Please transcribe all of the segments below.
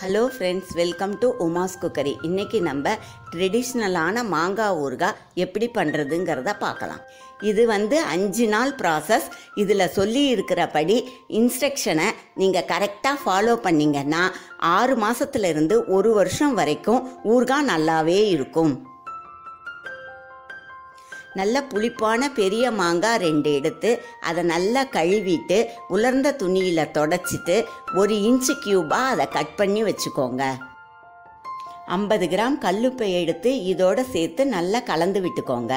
Hello friends, welcome to Uma's cookery. இன்றைக்கி நம்ம ட்ரெடிஷ்னலான மாங்காய் ஊறுகாய் எப்படி பண்ணுறதுங்கிறத பார்க்கலாம். இது 5 நாள் ப்ராசஸ். இதில் சொல்லி இருக்கிறபடி இன்ஸ்ட்ரக்ஷனை நீங்கள் கரெக்டாக ஃபாலோ பண்ணிங்கன்னா 6 மாதத்துலேருந்து 1 வருஷம் வரைக்கும் ஊறுகாய் நல்லாவே இருக்கும். நல்ல புளிப்பான பெரிய மாங்காய் 2 எடுத்து அதை நல்லா கழுவிட்டு உலர்ந்த துணியில் தொடச்சிட்டு 1 இன்ச்சு க்யூபாக அதை கட் பண்ணி வச்சுக்கோங்க. 50 கிராம் கல்லுப்பை எடுத்து இதோடு சேர்த்து நல்லா கலந்து விட்டுக்கோங்க.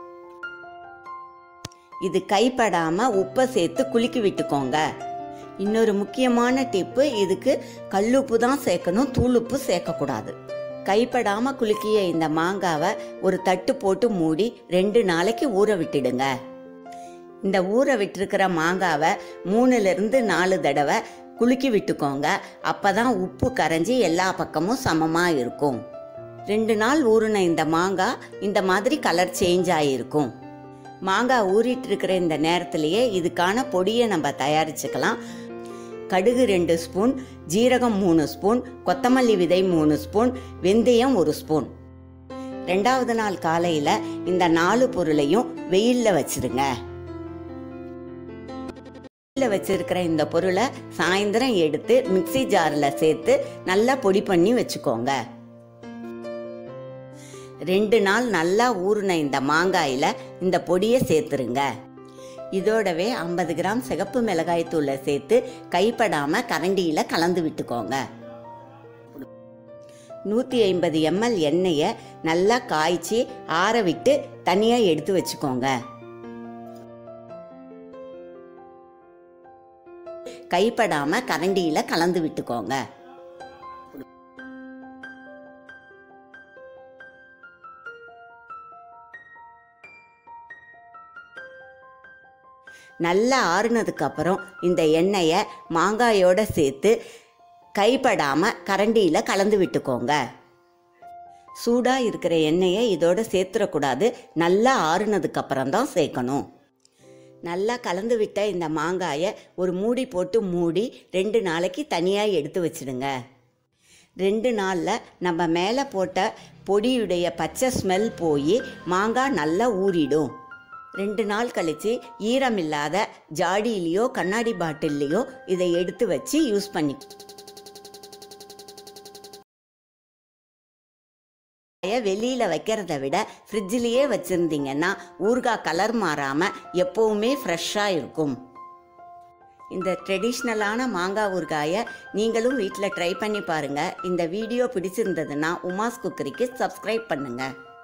இது கைப்படாமல் உப்பை சேர்த்து குலுக்கி விட்டுக்கோங்க. இன்னொரு முக்கியமான டிப்பு, இதுக்கு கல்லுப்பு தான் சேர்க்கணும், தூளுப்பு சேர்க்கக்கூடாது. கைப்படாமல் குலுக்கிய இந்த மாங்காவை ஒரு தட்டு போட்டு மூடி 2 நாளைக்கு ஊற விட்டுடுங்க. இந்த ஊற விட்டுருக்கிற மாங்காவை 3லிருந்து 4 தடவை குலுக்கி விட்டுக்கோங்க. அப்போ தான் உப்பு கரைஞ்சி எல்லா பக்கமும் சமமாக இருக்கும். 2 நாள் ஊறின இந்த மாங்காய் இந்த மாதிரி கலர் சேஞ்ச் ஆகிருக்கும். மாங்காய் ஊறிட்டு இருக்கிற இந்த நேரத்திலேயே இதுக்கான பொடியை நம்ம தயாரிச்சுக்கலாம். கடுகு 2 ஸ்பூன், ஜீரகம் 3 ஸ்பூன், கொத்தமல்லி விதை 3 ஸ்பூன், வெந்தயம் 1 ஸ்பூன். 2வது நாள் காலையில் இந்த 4 பொருளையும் வெயிலில் வச்சிருங்க. வெயிலில் வச்சிருக்கிற இந்த பொருளை சாயந்தரம் எடுத்து மிக்சி ஜாரில் சேர்த்து நல்லா பொடி பண்ணி வச்சுக்கோங்க. 2 நாள் நல்லா ஊறின இந்த மாங்காயில் இந்த பொடியை சேர்த்துருங்க. இதோடவே 50 கிராம் சிகப்பு மிளகாய் தூளை சேர்த்து கைப்படாமல் கரண்டியில் கலந்து விட்டுக்கோங்க. 150 ml எண்ணெயை நல்லா காய்ச்சி ஆற விட்டு தனியாக எடுத்து வச்சுக்கோங்க. கைப்படாமல் கரண்டியில் கலந்து விட்டுக்கோங்க. நல்லா ஆறுனதுக்கு அப்புறம் இந்த எண்ணெயை மாங்காயோடு சேர்த்து கைப்படாமல் கரண்டியில் கலந்து விட்டுக்கோங்க. சூடாக இருக்கிற எண்ணெயை இதோடு சேர்த்துடக்கூடாது, நல்லா ஆறுனதுக்கு அப்புறம் தான் சேர்க்கணும். நல்லா கலந்து விட்ட இந்த மாங்காயை ஒரு மூடி போட்டு மூடி 2 நாளைக்கு தனியாக எடுத்து வச்சிடுங்க. 2 நாளில் நம்ம மேலே போட்ட பொடியுடைய பச்சை ஸ்மெல் போய் மாங்காய் நல்லா ஊறிடும். 2 நாள் கழித்து ஈரமில்லாத ஜாடியிலையோ கண்ணாடி பாட்டில்லையோ இதை எடுத்து வச்சு யூஸ் பண்ணி வெளியில் வைக்கிறத விட ஃப்ரிட்ஜிலேயே வச்சுருந்தீங்கன்னா ஊறுகாய் கலர் மாறாமல் எப்போவுமே ஃப்ரெஷ்ஷாக இருக்கும். இந்த ட்ரெடிஷ்னலான மாங்காய் ஊறுகாயை நீங்களும் வீட்டில் ட்ரை பண்ணி பாருங்கள். இந்த வீடியோ பிடிச்சிருந்ததுன்னா உமாஸ் குக்கரிக்கு சப்ஸ்கிரைப் பண்ணுங்கள்.